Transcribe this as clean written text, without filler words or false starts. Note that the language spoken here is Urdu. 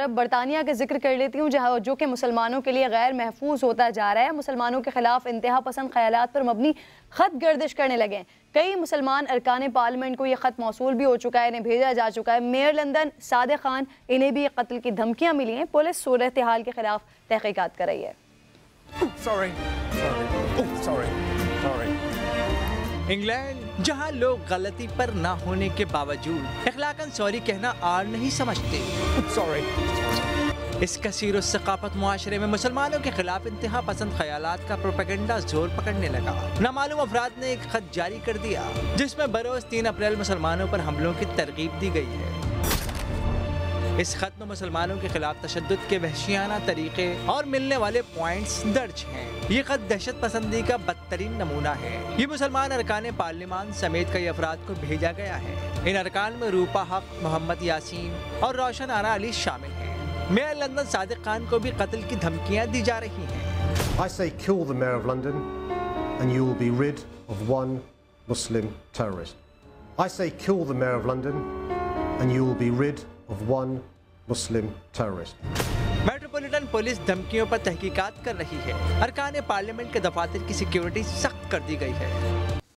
برطانیہ کا ذکر کر لیتی ہوں جہاں جو کہ مسلمانوں کے لیے غیر محفوظ ہوتا جا رہا ہے. مسلمانوں کے خلاف انتہا پسند خیالات پر مبنی خط گردش کرنے لگے ہیں. کئی مسلمان ارکان پارلیمنٹ کو یہ خط موصول بھی ہو چکا ہے, انہیں بھیجا جا چکا ہے. میئر لندن صادق خان, انہیں بھی قتل کی دھمکیاں ملی ہیں. پولیس صورتحال کے خلاف تحقیقات کر رہی ہے. انگلینڈ جہاں لوگ غلطی پر نہ ہونے کے باوجود اخلاقاً سوری کہنا آر نہیں سمجھتے. اس کثیر الثقافت معاشرے میں مسلمانوں کے خلاف انتہا پسند خیالات کا پروپیگنڈا زور پکڑنے لگا. نامعلوم افراد نے ایک خط جاری کر دیا جس میں بروز 3 اپریل مسلمانوں پر حملوں کی ترغیب دی گئی ہے. اس خط میں مسلمانوں کے خلاف تشدد کے وحشیانہ طریقے اور ملنے والے پوائنٹس درج ہیں. یہ خط دہشت پسندی کا بدترین نمونہ ہے. یہ مسلمان ارکان پارلیمان سمیت کئی افراد کو بھیجا گیا ہے. ان ارکان میں روپا حق, محمد یاسین اور روشن آرا علی شامل ہیں. میئر لندن صادق خان کو بھی قتل کی دھمکیاں دی جا رہی ہیں. I say kill the mayor of London and you will be rid of one Muslim terrorist. I say kill the mayor of London and you will be rid of one Muslim terrorist. Metropolitan police دھمکیوں پر تحقیقات کر رہی ہے. ارکان پارلیمنٹ کے دفاتر کی سیکیورٹی سخت کر دی گئی ہے.